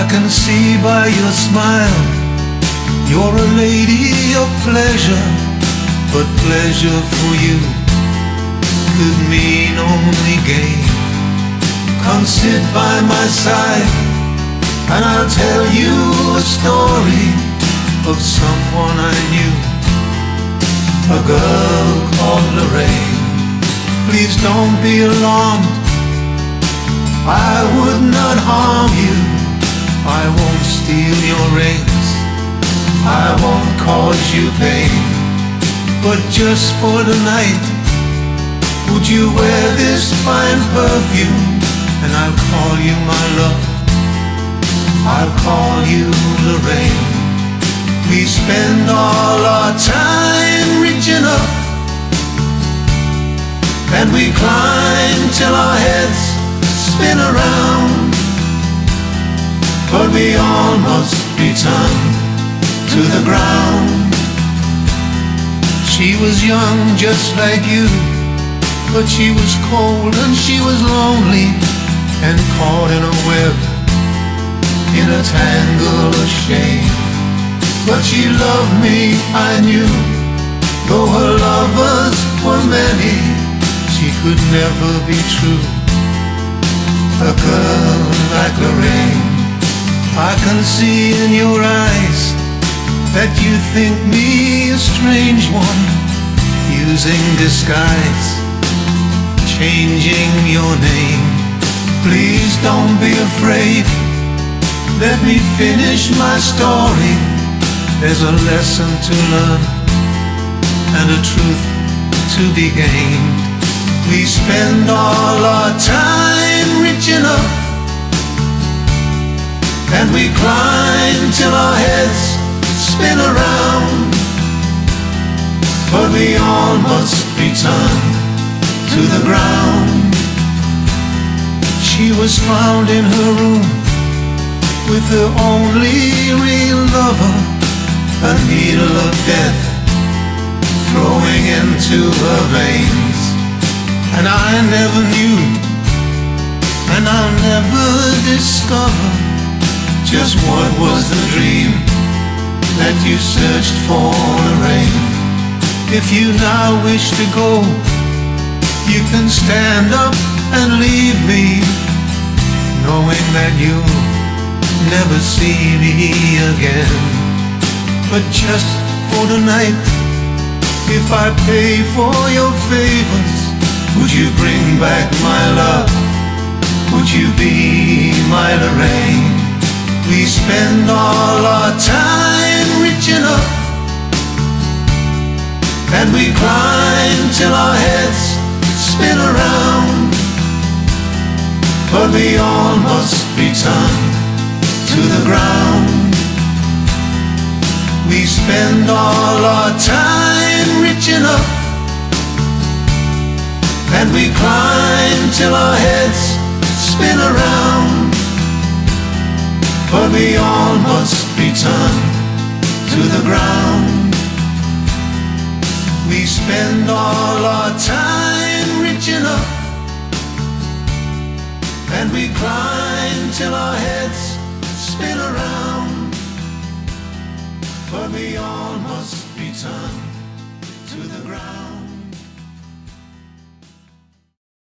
can see by your smile you're a lady of pleasure, but pleasure for you could mean only gain. Come sit by my side and I'll tell you a story of someone I knew, a girl called Lorraine. Please don't be alarmed, I would not harm you. I won't steal your rings, I won't cause you pain. But just for the night, would you wear this fine perfume? And I'll call you my love, I'll call you Lorraine. We spend all our time reaching up, and we climb till our heads spin around, but we all must return to the ground. She was young just like you, but she was cold and she was lonely, and caught in a web, in a tangle of shame. But she loved me, I knew, though her lovers were many, she could never be true. A girl like Lorraine, I can see in your eyes that you think me a strange one, using disguise, changing your name. Please don't be afraid, let me finish my story. There's a lesson to learn and a truth to be gained. We spend all our time reaching up, and we climb till our heads spin around, but we all must return to the ground. She was found in her room with her only real lover, a needle of death flowing into her veins. And I never knew, and I'll never discover just what was the dream that you searched for, Lorraine. If you now wish to go, you can stand up and leave me, knowing that you'll never see me again. But just for the night, if I pay for your favors, would you bring back my love? Would you be my Lorraine? We spend all our time reaching up, and we climb till our heads spin around, but we all must return to the ground. We spend all our time reaching up, and we climb till our heads spin around, but we all must return to the ground. We spend all our time reaching up, and we climb till our heads spin around, but we all must return to the ground.